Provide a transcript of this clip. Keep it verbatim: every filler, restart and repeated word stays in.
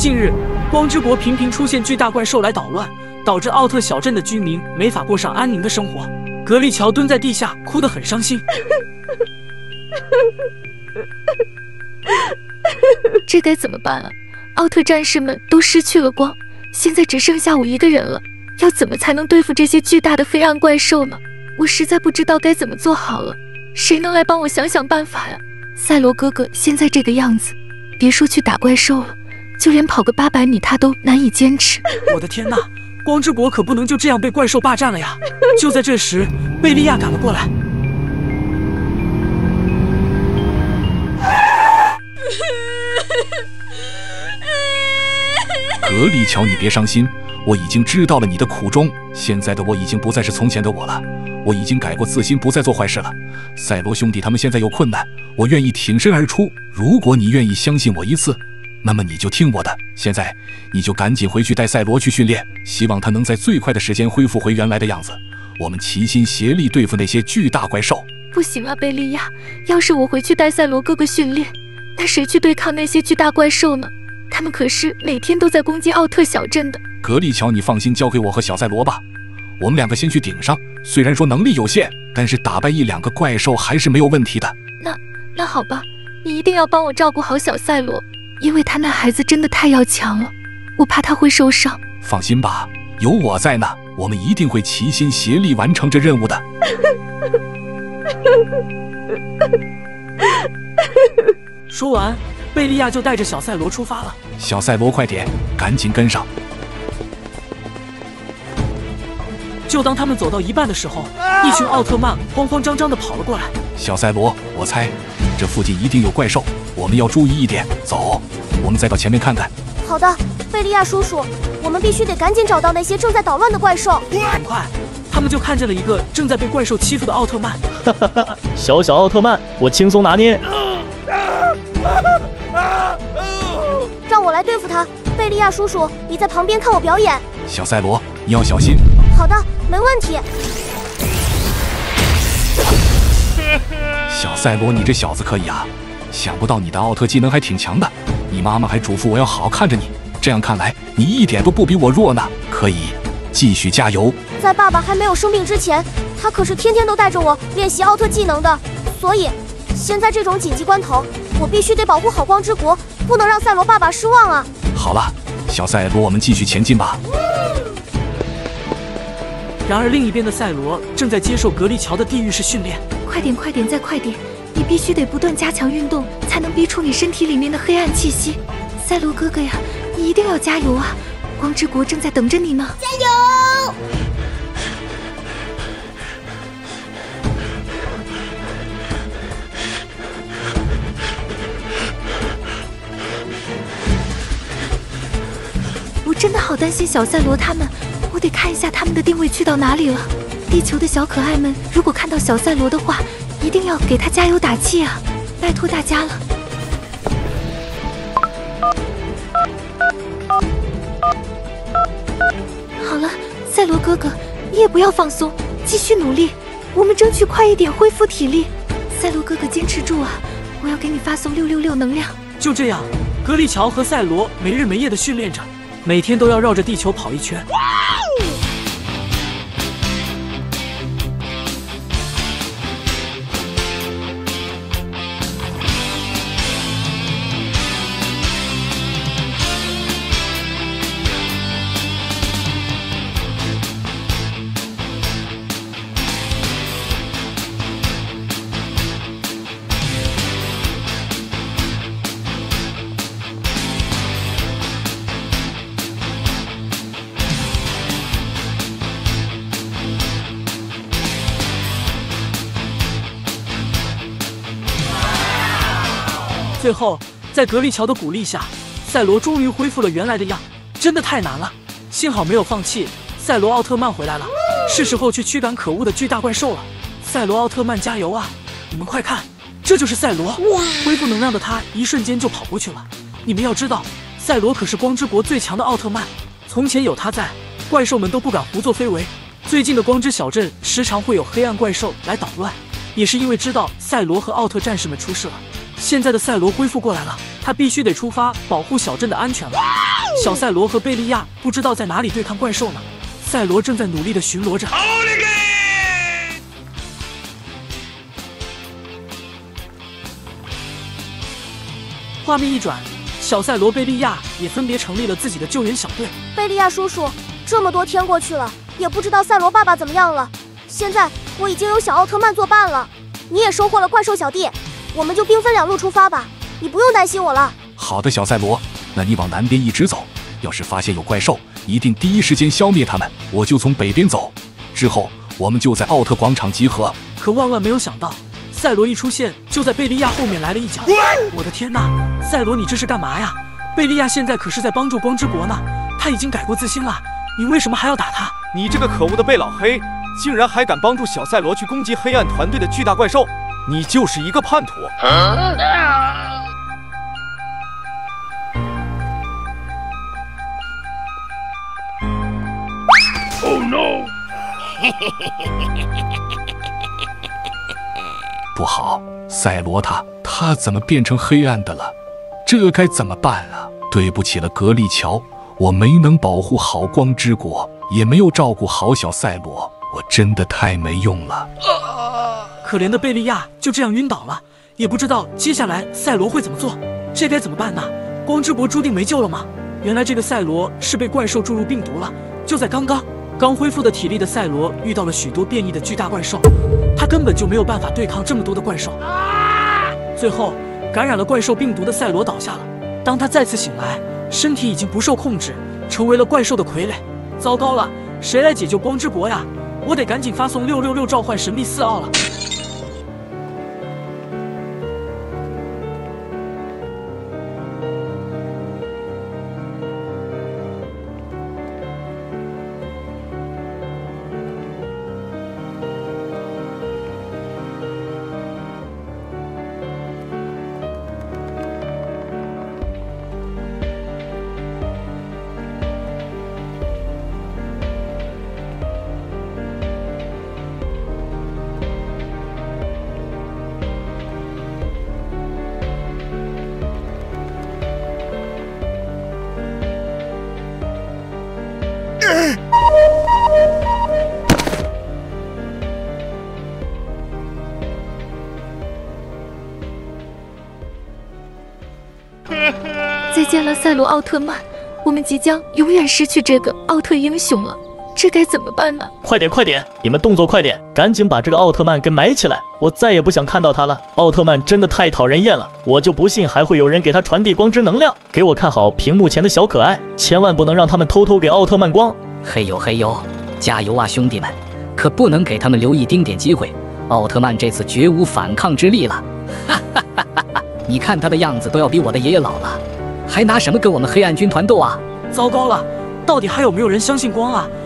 近日，光之国频频出现巨大怪兽来捣乱，导致奥特小镇的居民没法过上安宁的生活。格丽乔蹲在地下，哭得很伤心。 这该怎么办啊？奥特战士们都失去了光，现在只剩下我一个人了，要怎么才能对付这些巨大的黑暗怪兽呢？我实在不知道该怎么做好了，谁能来帮我想想办法呀？赛罗哥哥现在这个样子，别说去打怪兽了，就连跑个八百米他都难以坚持。 我的天哪，光之国可不能就这样被怪兽霸占了呀！就在这时，贝利亚赶了过来。 格丽乔，你别伤心，我已经知道了你的苦衷。现在的我已经不再是从前的我了，我已经改过自新，不再做坏事了。赛罗兄弟他们现在有困难，我愿意挺身而出。如果你愿意相信我一次，那么你就听我的。现在你就赶紧回去带赛罗去训练，希望他能在最快的时间恢复回原来的样子。我们齐心协力对付那些巨大怪兽。 不行啊，贝利亚，要是我回去带赛罗哥哥训练，那谁去对抗那些巨大怪兽呢？他们可是每天都在攻击奥特小镇的。 格丽乔，你放心，交给我和小赛罗吧，我们两个先去顶上。虽然说能力有限，但是打败一两个怪兽还是没有问题的。 那那好吧，你一定要帮我照顾好小赛罗，因为他那孩子真的太要强了，我怕他会受伤。 放心吧，有我在呢，我们一定会齐心协力完成这任务的。 说完，贝利亚就带着小赛罗出发了。 小赛罗，快点，赶紧跟上！ 就当他们走到一半的时候，一群奥特曼慌慌张张地跑了过来。 小赛罗，我猜这附近一定有怪兽，我们要注意一点。走，我们再到前面看看。 好的，贝利亚叔叔，我们必须得赶紧找到那些正在捣乱的怪兽。 很快，他们就看见了一个正在被怪兽欺负的奥特曼。 哈哈哈！小小奥特曼，我轻松拿捏。 让我来对付他。贝利亚叔叔，你在旁边看我表演。 小赛罗，你要小心。 好的，没问题。 小赛罗，你这小子可以啊！想不到你的奥特技能还挺强的。你妈妈还嘱咐我要好好看着你，这样看来你一点都不比我弱呢。可以，继续加油。 在爸爸还没有生病之前，他可是天天都带着我练习奥特技能的。所以，现在这种紧急关头，我必须得保护好光之国，不能让赛罗爸爸失望啊！ 好了，小赛罗，我们继续前进吧。 然而另一边的赛罗正在接受格丽乔的地狱式训练。 快点，快点，再快点！你必须得不断加强运动，才能逼出你身体里面的黑暗气息。赛罗哥哥呀，你一定要加油啊！光之国正在等着你呢。 加油！ 我真的好担心小赛罗他们，我得看一下他们的定位去到哪里了。地球的小可爱们，如果看到小赛罗的话，一定要给他加油打气啊！拜托大家了。好了，赛罗哥哥，你也不要放松，继续努力，我们争取快一点恢复体力。赛罗哥哥，坚持住啊！我要给你发送六六六能量。 就这样，格丽乔和赛罗没日没夜地训练着，每天都要绕着地球跑一圈。最后，在格丽乔的鼓励下，赛罗终于恢复了原来的样。真的太难了，幸好没有放弃。赛罗奥特曼回来了，是时候去驱赶可恶的巨大怪兽了。赛罗奥特曼加油啊！你们快看，这就是赛罗。恢复能量的他一瞬间就跑过去了。你们要知道，赛罗可是光之国最强的奥特曼，从前有他在，怪兽们都不敢胡作非为。最近的光之小镇时常会有黑暗怪兽来捣乱，也是因为知道赛罗和奥特战士们出事了。现在的赛罗恢复过来了，他必须得出发保护小镇的安全了。 小赛罗和贝利亚不知道在哪里对抗怪兽呢。赛罗正在努力地巡逻着。画面一转，小赛罗、贝利亚也分别成立了自己的救援小队。 贝利亚叔叔，这么多天过去了，也不知道赛罗爸爸怎么样了。现在我已经有小奥特曼作伴了，你也收获了怪兽小弟，我们就兵分两路出发吧，你不用担心我了。 好的，小赛罗，那你往南边一直走，要是发现有怪兽，一定第一时间消灭他们。我就从北边走，之后我们就在奥特广场集合。 可万万没有想到，赛罗一出现就在贝利亚后面来了一脚。我的天哪，赛罗你这是干嘛呀？贝利亚现在可是在帮助光之国呢，他已经改过自新了，你为什么还要打他？ 你这个可恶的贝老黑，竟然还敢帮助小赛罗去攻击黑暗团队的巨大怪兽，你就是一个叛徒！啊 Oh no！ 不好，赛罗他他怎么变成黑暗的了？这该怎么办啊？对不起了，格力乔，我没能保护好光之国，也没有照顾好小赛罗，我真的太没用了。 可怜的贝利亚就这样晕倒了，也不知道接下来赛罗会怎么做，这该怎么办呢？光之国注定没救了吗？原来这个赛罗是被怪兽注入病毒了。就在刚刚，刚恢复的体力的赛罗遇到了许多变异的巨大怪兽，他根本就没有办法对抗这么多的怪兽。最后，感染了怪兽病毒的赛罗倒下了。当他再次醒来，身体已经不受控制，成为了怪兽的傀儡。糟糕了，谁来解救光之国呀？我得赶紧发送六六六召唤神臂四奥了。 再见了，赛罗奥特曼，我们即将永远失去这个奥特英雄了，这该怎么办呢？ 快点，快点，你们动作快点，赶紧把这个奥特曼给埋起来，我再也不想看到他了。奥特曼真的太讨人厌了，我就不信还会有人给他传递光之能量。给我看好屏幕前的小可爱，千万不能让他们偷偷给奥特曼光。 嘿呦嘿呦，加油啊，兄弟们！可不能给他们留一丁点机会，奥特曼这次绝无反抗之力了。哈哈哈哈哈！你看他的样子都要比我的爷爷老了，还拿什么跟我们黑暗军团斗啊？ 糟糕了，到底还有没有人相信光啊？